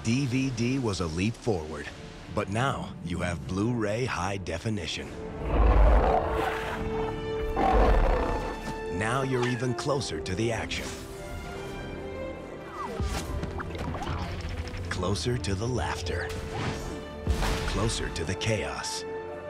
DVD was a leap forward, but now you have Blu-ray high definition. Now you're even closer to the action. Closer to the laughter. Closer to the chaos.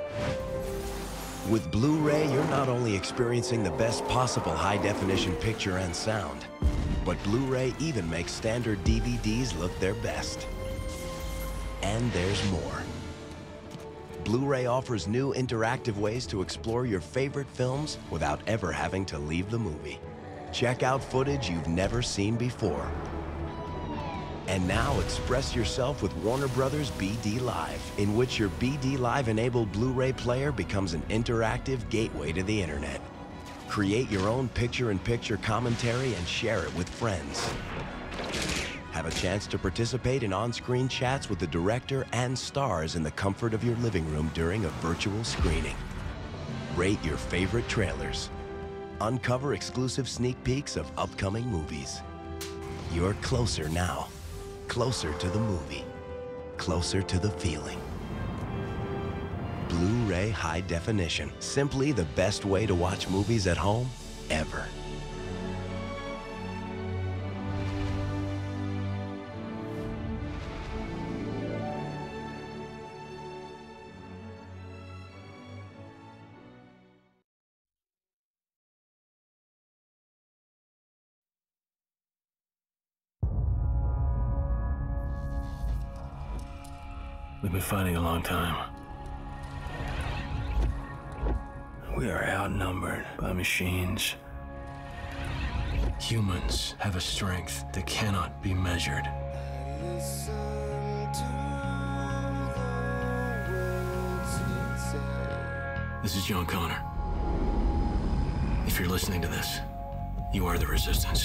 With Blu-ray, you're not only experiencing the best possible high-definition picture and sound, but Blu-ray even makes standard DVDs look their best. And there's more. Blu-ray offers new interactive ways to explore your favorite films without ever having to leave the movie. Check out footage you've never seen before. And now express yourself with Warner Bros. BD Live, in which your BD Live-enabled Blu-ray player becomes an interactive gateway to the internet. Create your own picture-in-picture commentary and share it with friends. Have a chance to participate in on-screen chats with the director and stars in the comfort of your living room during a virtual screening. Rate your favorite trailers. Uncover exclusive sneak peeks of upcoming movies. You're closer now. Closer to the movie. Closer to the feeling. Blu-ray high definition. Simply the best way to watch movies at home ever. We've been fighting a long time. We are outnumbered by machines. Humans have a strength that cannot be measured. This is John Connor. If you're listening to this, you are the Resistance.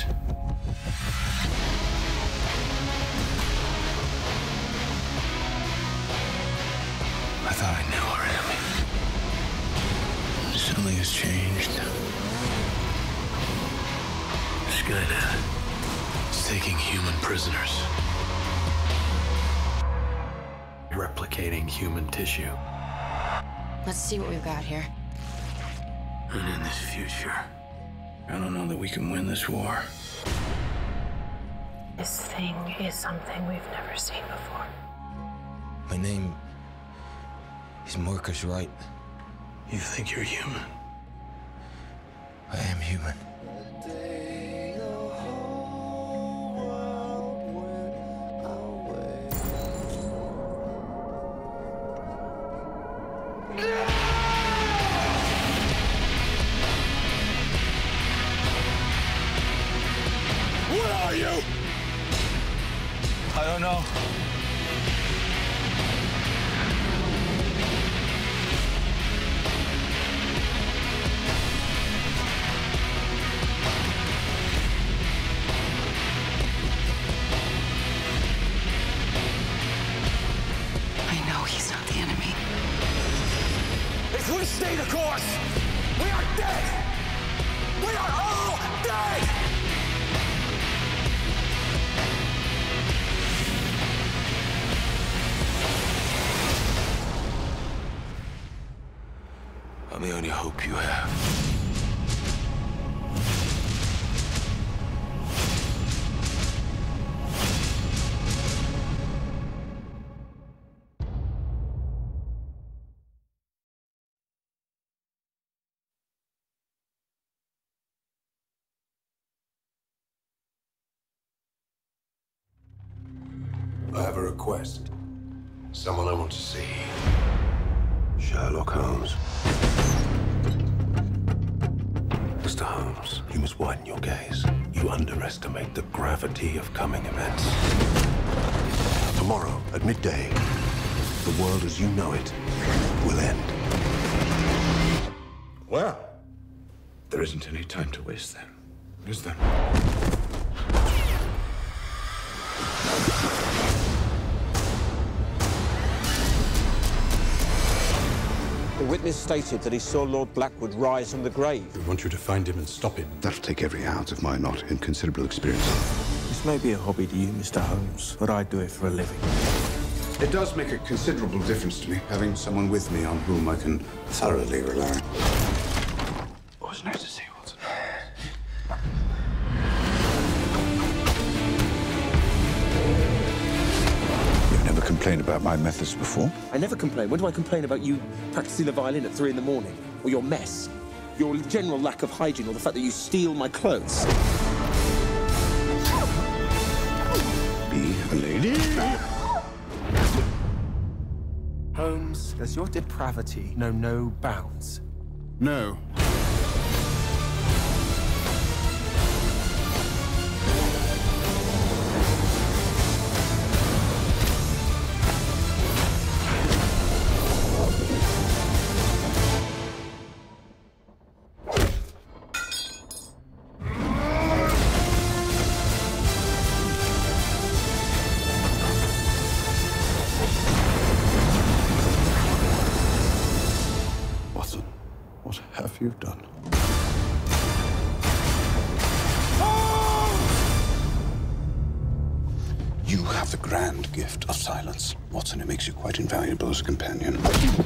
I thought I knew our enemy. Something has changed. Skynet is taking human prisoners. Replicating human tissue. Let's see what we've got here. And in this future, I don't know that we can win this war. This thing is something we've never seen before. My name is Marcus Wright. You think you're human? I am human. What are you? I don't know. He's not the enemy. If we stay the course, we are dead! We are all dead! I'm the only hope you have. I have a request. Someone I want to see. Sherlock Holmes. Mr. Holmes, you must widen your gaze. You underestimate the gravity of coming events. Tomorrow, at midday, the world as you know it will end. Well, there isn't any time to waste then, is there? The witness stated that he saw Lord Blackwood rise from the grave. We want you to find him and stop him. That'll take every ounce of my not inconsiderable experience. This This may be a hobby to you, Mr. Holmes, but I do it for a living. It does make a considerable difference to me, having someone with me on whom I can thoroughly rely. It was nice to see you, Watson. You've never complained about my methods before? I never complain. When do I complain about you practicing the violin at 3 in the morning? Or your mess? Your general lack of hygiene, or the fact that you steal my clothes? Be a lady. Holmes, does your depravity know no bounds? No. Watson, what have you done? You have the grand gift of silence, Watson. It makes you quite invaluable as a companion.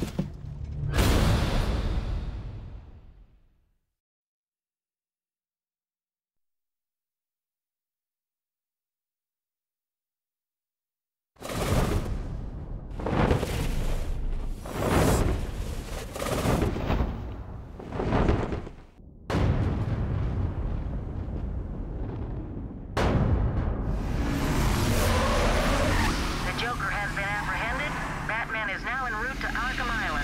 The Joker has been apprehended. Batman is now en route to Arkham Island.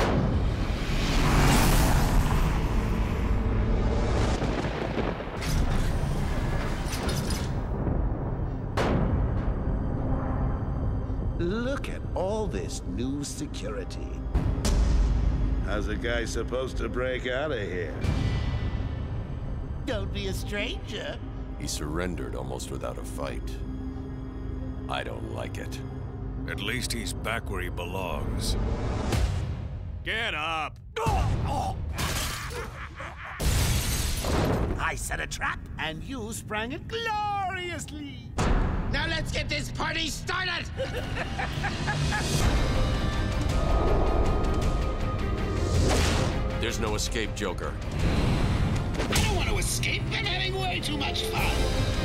Look at all this new security. How's a guy supposed to break out of here? Don't be a stranger. He surrendered almost without a fight. I don't like it. At least he's back where he belongs. Get up! I set a trap, and you sprang it gloriously. Now let's get this party started! There's no escape, Joker. I don't want to escape. I'm having way too much fun.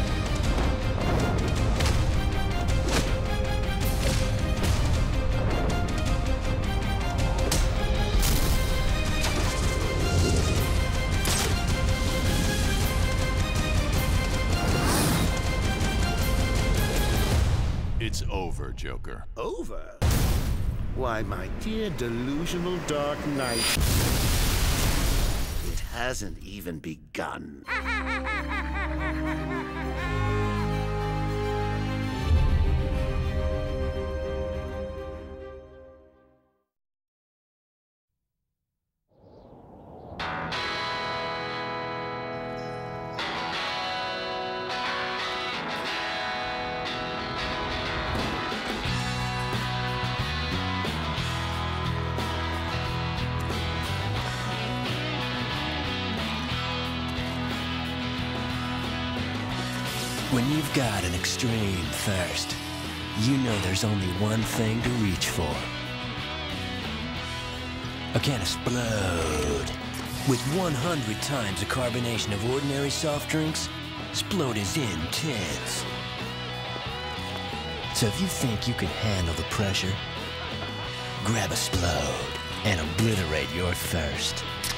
It's over, Joker. Over? Why, my dear delusional Dark Knight. It hasn't even begun. When you've got an extreme thirst, you know there's only one thing to reach for. A can of Splode. With 100 times the carbonation of ordinary soft drinks, Splode is intense. So if you think you can handle the pressure, grab a Splode and obliterate your thirst.